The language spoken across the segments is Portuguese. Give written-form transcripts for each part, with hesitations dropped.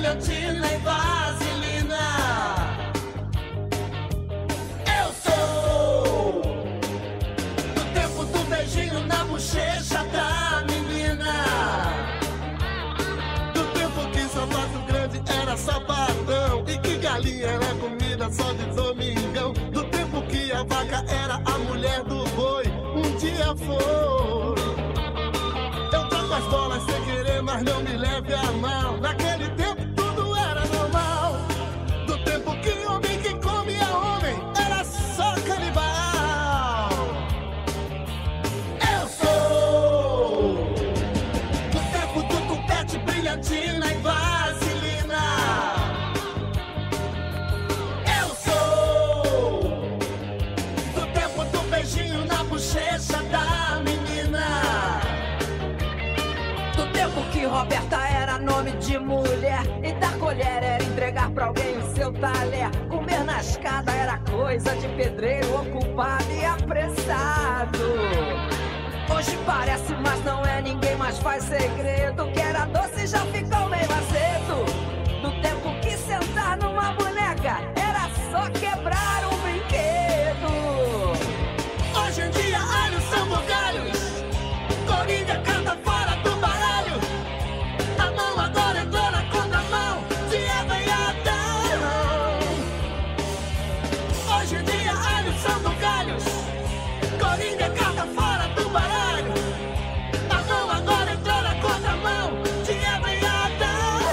brilhantina e vaselina. Eu sou do tempo do beijinho na bochecha da menina, do tempo que sapato grande era sapatão e que galinha era comida só de domingão, do tempo que a vaca era a mulher do boi. Um dia foi, eu troco as bolas sem querer, mas não me leve a mal. Naquele tempo tudo era normal, do tempo que homem que comia homem era só canibal. Eu sou do tempo do tupete, brilhantina e vaselina. Eu sou do tempo do beijinho na bochecha da menina, do tempo que Roberta era nome de mulher e dar colher era entregar pra alguém o seu talher. Comer na escada era coisa de pedreiro ocupado e apressado. Hoje parece, mas não é, ninguém mais faz segredo. Que era doce já ficou meio azedo. Do tempo que sentar numa boneca era só quebrar um brinquedo. Hoje em dia alhos são bugalhos, coringa canta fora do baralho. A mão agora entrou na contramão de Eva e Adão. Hoje em dia alhos são bugalhos, coringa canta fora do baralho. A mão agora entrou na contramão de Eva e Adão.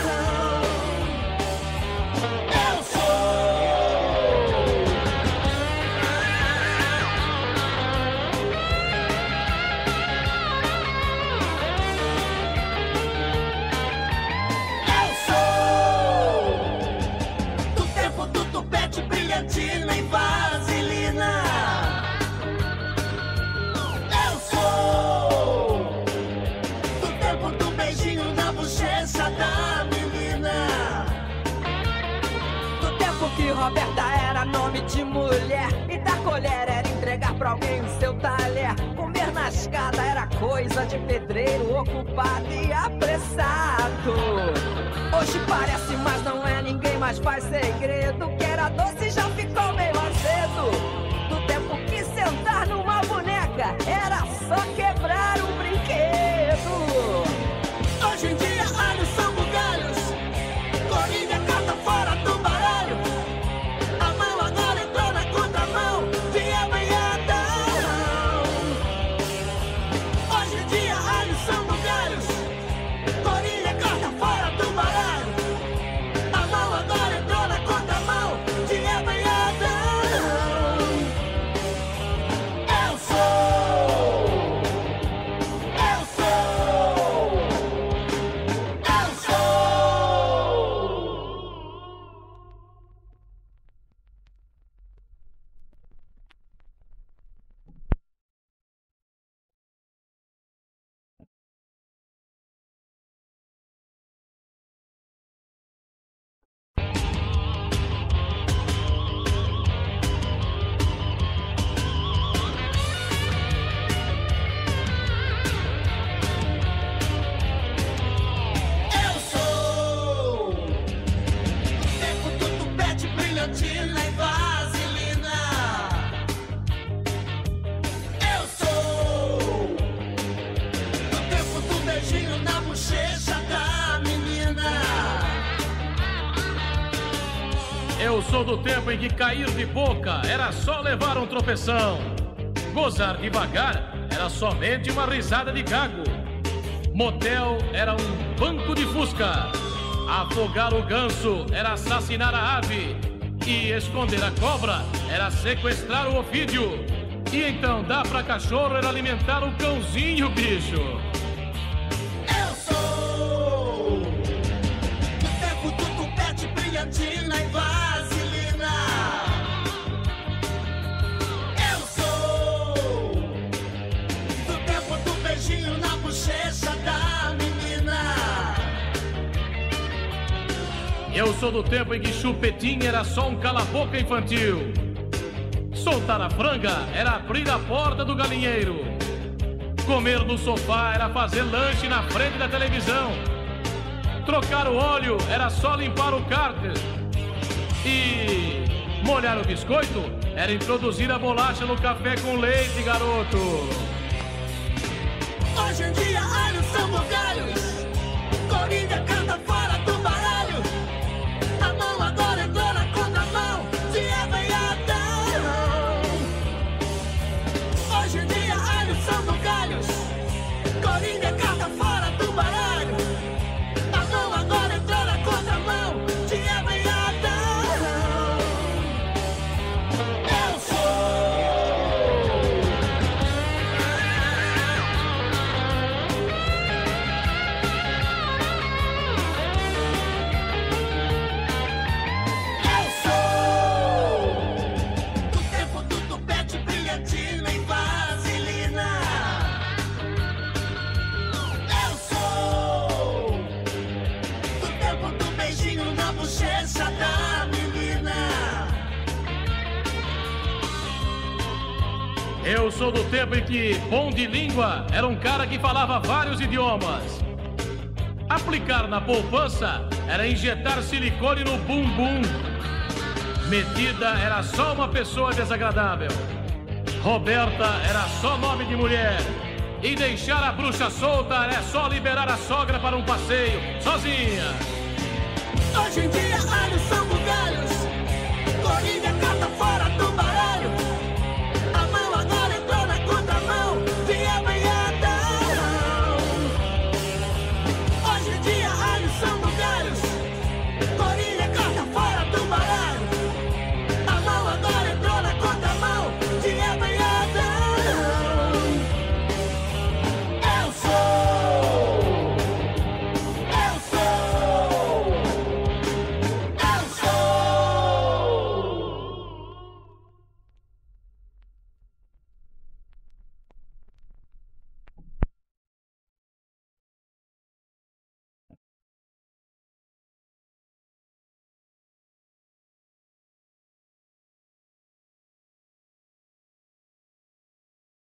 Eu sou do tempo do tupete, brilhantina e vaselina. Eu sou do tempo do beijinho na bochecha da menina, do tempo que Roberta era nome de mulher e dar colher era entregar pra alguém o seu talher. Comer na escada era coisa de pedreiro ocupado e apressado. Hoje parece, mas não é, ninguém mais faz segredo. Que era doce já ficou meio azedo. Do tempo que sentar numa boneca era só quebrar um brinquedo. Hoje em dia alhos são bugalhos, coringa canta fora do baralho. A mão agora entrou na contramão de Eva e Adão. Hoje em dia alhos são bugalhos, coringa canta fora do baralho. A mão agora entrou na contramão de Eva e Adão. Eu sou, eu sou, eu sou. Eu sou do tempo do tupete, brilhantina e vaselina. Eu sou do tempo do beijinho na bochecha da menina. Eu sou do tempo em que cair de boca era só levar um tropeção. Gozar devagar era somente uma risada de gago. Motel era um banco de fusca. Afogar o ganso era assassinar a ave. E esconder a cobra era sequestrar o ofídio. E então dar pra cachorro era alimentar o cãozinho, bicho. Eu sou do tempo do tupete, brilhantina e vaselina. Eu sou do tempo do beijinho na bochecha da menina. Eu sou do tempo em que chupetinha era só um cala-boca infantil. Soltar a franga era abrir a porta do galinheiro. Comer no sofá era fazer lanche na frente da televisão. Trocar o óleo era só limpar o cárter. E molhar o biscoito era introduzir a bolacha no café com leite, garoto. Hoje em dia, alhos são bugalhos. Coringa canta fora do baralho. A mão agora entrou na contramão de Eva e Adão. Hoje em dia, alhos são bugalhos. Coringa canta fora do baralho. A mão agora entrou na contramão de Eva e Adão. Eu Eu sou do tempo em que bom de língua era um cara que falava vários idiomas. Aplicar na poupança era injetar silicone no bumbum. Metida era só uma pessoa desagradável. Roberta era só nome de mulher. E deixar a bruxa solta é só liberar a sogra para um passeio, sozinha. Hoje em dia